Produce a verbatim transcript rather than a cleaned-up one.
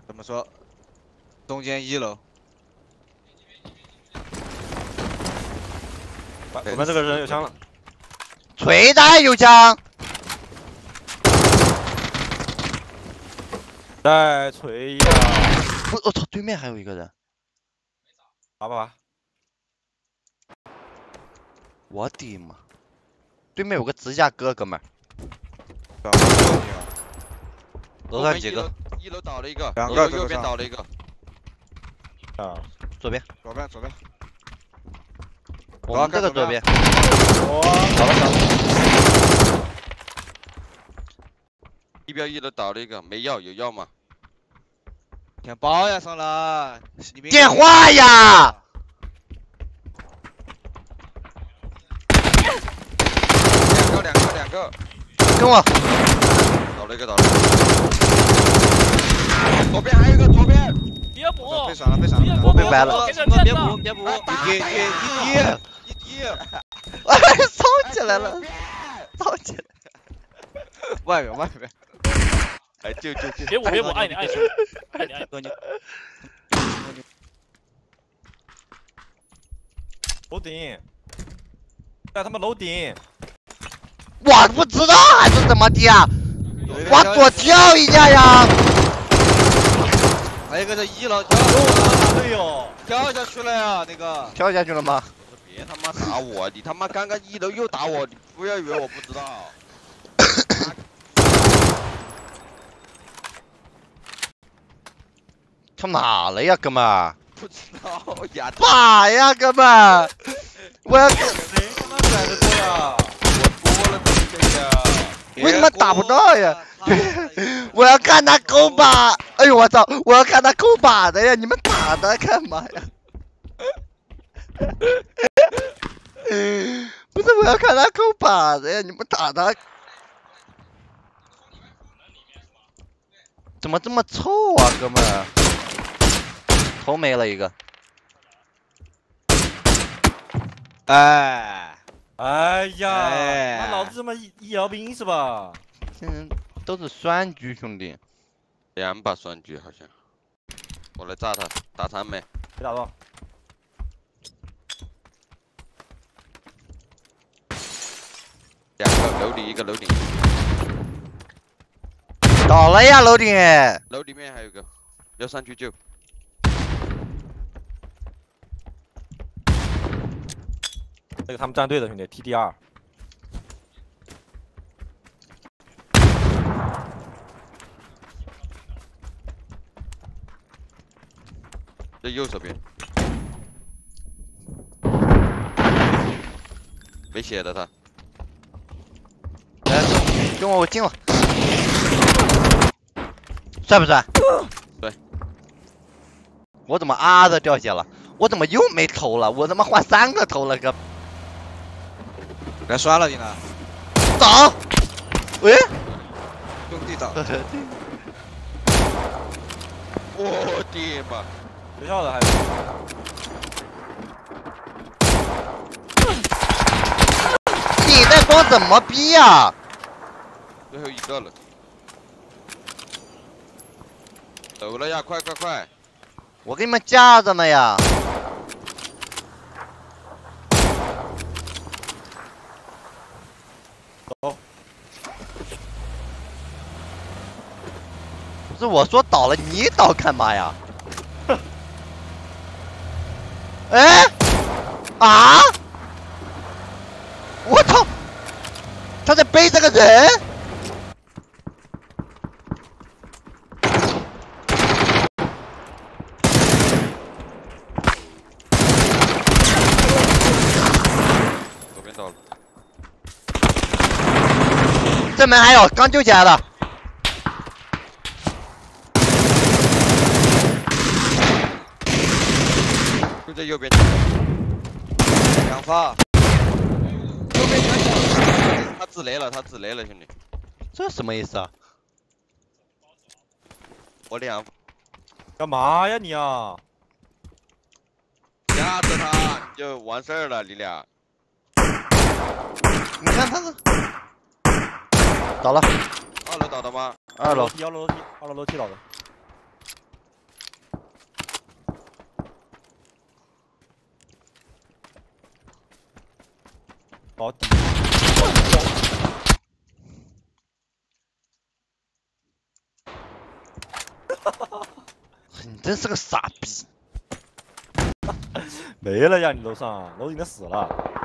怎么说？中间一楼。 我们这个人有枪了。 锤弹有枪。 再锤呀！ 我我操，对面还有一个人。 拔拔拔！ 我的妈！对面有个指甲哥，哥们儿。楼上几个？ 一楼倒了一个， 两个， 右边倒了一个。 啊， 左边， 左边，左边。 我们这个左边。 哇，倒了倒了。 一标一楼倒了一个，没药，有药吗？ 填包呀，上来！ 电话呀！ 两个，两个，两个。 跟我。 倒了一个，倒了一个。左边还有一个，左边。 别补！ 被闪了，被闪了！ 我被掰了。 别补， 别补！一滴，一滴，一滴。 哎，烧起来了！烧起来！ 外面，外面。 哎，救救救！ 别补，别补，爱你爱你爱你爱你。 楼顶，在他们楼顶。 我不知道还是怎么的啊！往左跳一下呀！ 还有一个在一楼跳了， 队友跳下去了呀，那个。 跳下去了吗？ 别他妈打我！你他妈刚刚一楼又打我，你不要以为我不知道。 跳哪了呀，哥们儿？ 不知道呀。 打呀，哥们儿！我要。 谁他妈甩的多呀？ 我过了这个。 为什么打不到呀？我要看他勾把！哎呦我操！我要看他勾把的呀！你们打他干嘛呀？不是，我要看他勾把的呀！你们打他，怎么这么臭啊，哥们儿？头没了一个。 哎。 哎呀， 哎、 那老子这么医医疗兵是吧？ 嗯，都是酸狙兄弟， 两把酸狙好像。我来炸他，打残没？ 没打到。 两个楼顶一个楼顶。 倒了呀楼顶。 楼里面还有个，要上去救。 那个他们战队的兄弟 ，T D 二。 在右手边。没血的他。 来，跟我，我进了。帅不帅？ 对。 我怎么啊的掉血了？我怎么又没头了？我他妈换三个头了哥。 该刷了，进来。 倒。喂。 兄弟倒。 我的妈！ 学校的还有。 你在装怎么逼呀？ 最后一个了。走了呀！快快快！ 我给你们架着呢呀。 走。 不是我说倒了，你倒干嘛呀？哎，啊！我操！他在背这个人。 左边到了。 正门还有，刚救起来的。 就在右边。 两发。 右边全场。他自雷了，他自雷了，兄弟。 这什么意思啊？ 我两。 干嘛呀你啊？ 压着他就完事儿了，你俩。 你看他是倒了。 二楼倒的吗？ 二楼。 二楼楼梯，二楼楼梯倒的。 好， 你真是个傻逼！ 没了呀，你楼上楼应该死了。